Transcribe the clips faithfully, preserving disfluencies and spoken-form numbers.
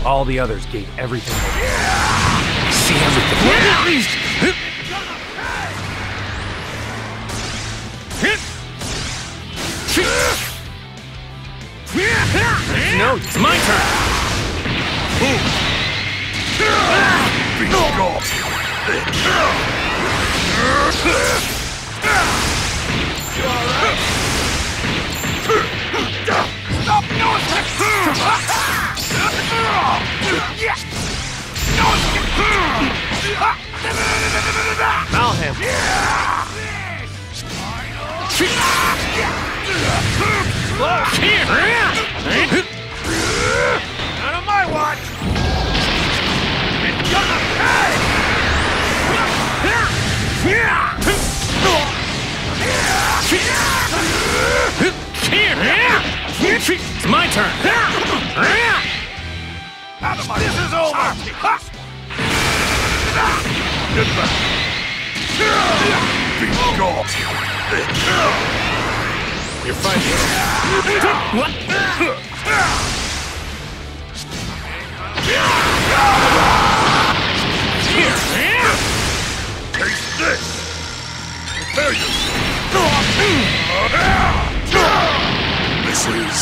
All the others gave everything they had. See everything. No, it's my turn. Be gone. Stop! No escape! Malham. Out of my watch! It's gonna pay! It's my turn. Out of my this is over! Goodbye. Be gone. You're fighting. What? Taste this! Prepare yourself! This is...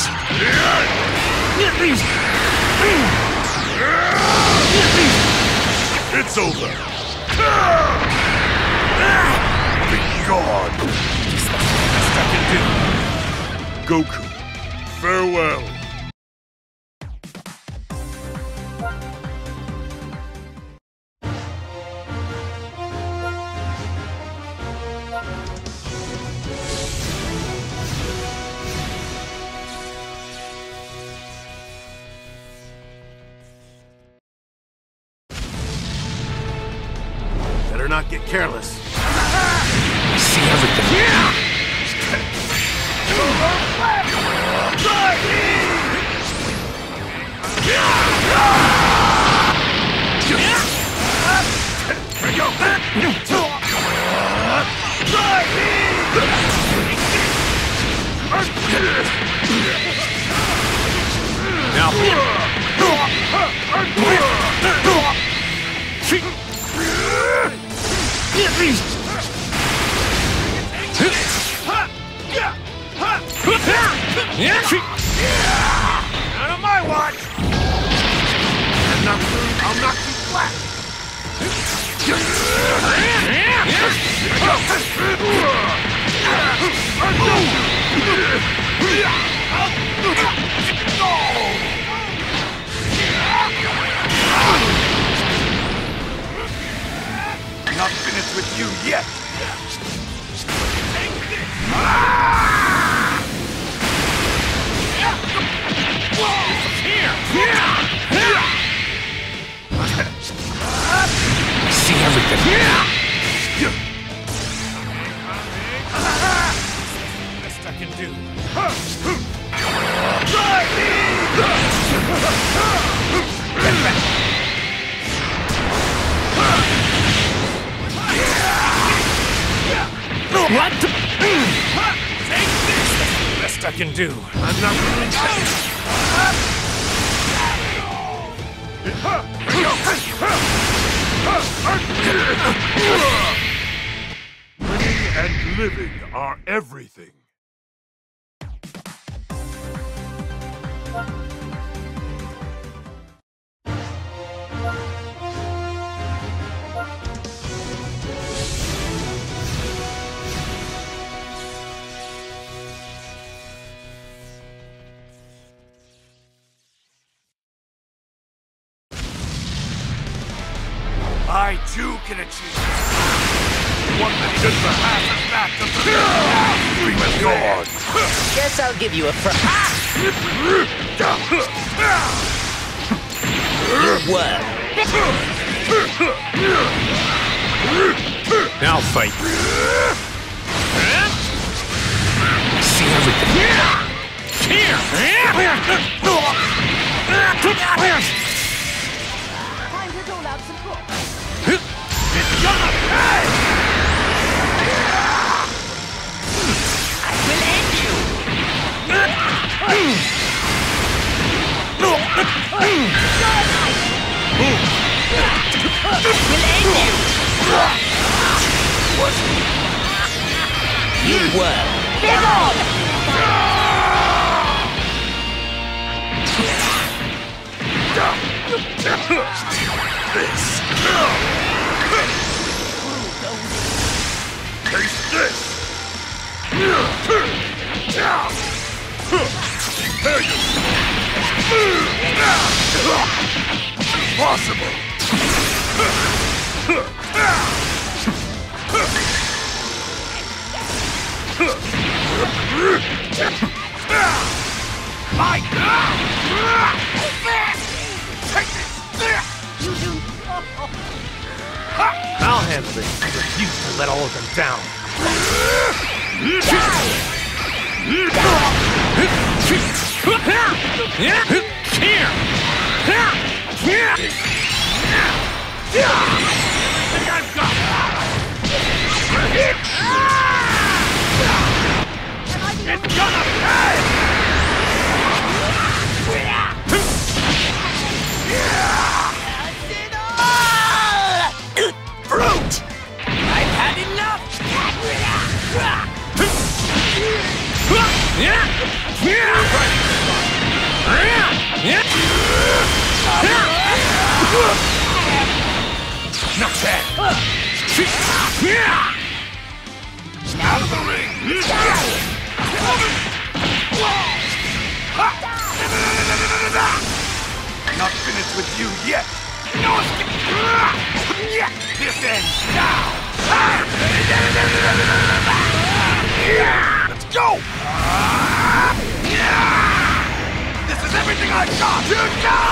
It's over! Be gone! Just the best I can do. Goku, farewell! Better not get careless. I see everything. Now. Out of my watch! I'm not I'll knock you flat! Not finished with you yet! I see everything. Best I can do. What? Take this. Best I can do. I'm not going to. Winning and living are everything. I too can achieve this. One that should perhaps is back to the with God. Guess I'll give you a fr- Your word. Now fight. See everything. Here. Time to dole out some books. It's gonna pay! I will end you. No! work. Big on! This. Taste this. There you Impossible. My God! Take this! You do. I'll handle this. I refuse to let all of them down. It's gonna pay! Brute! I've had enough! Not bad! Out of the ring! Not finished with you yet! No escape! This ends now! Let's go! This is everything I've got! You got